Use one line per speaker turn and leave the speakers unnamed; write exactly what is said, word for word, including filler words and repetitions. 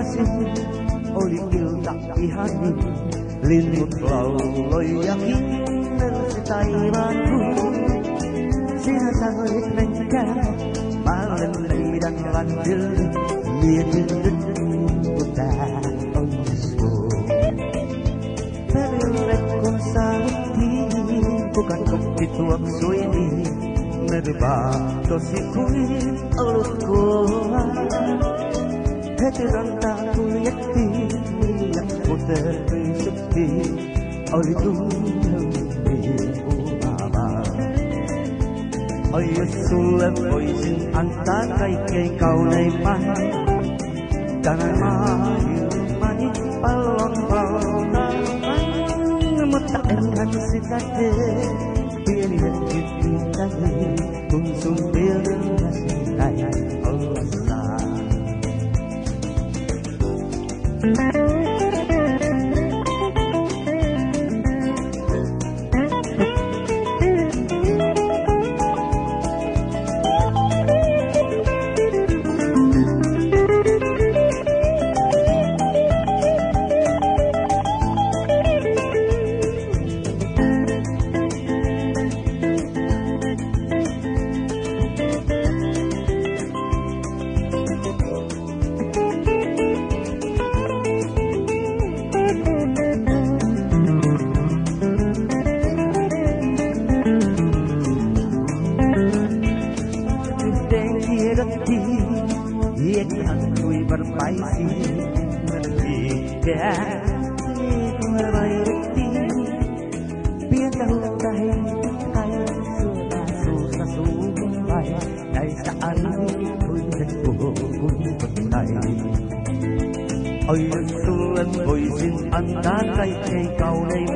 kasih oli ilta ihani, linnut lauloi ja kimmelsi taivaanku. Sinä sanoit menkää, mä olen meidän landille, mietin nyt kun tää onnistuu. Perille kun saavuttiin, kukan kokki tuoksui niin, mervaa tosi kuin olutkuola. Heti rantaa kuljettiin, ja kuten pysyttiin, oli tunnelmiin uumaamaan. Oi jos sulle voisin antaa kaikkein kauneimman, tänään maailmani pallon valtavan, mutta enhän sitä tee, pieni hetki pyytäni, kun sun mielelläsi näin olla saa. Oi jos sulle voisin antaa kaikkein kaunein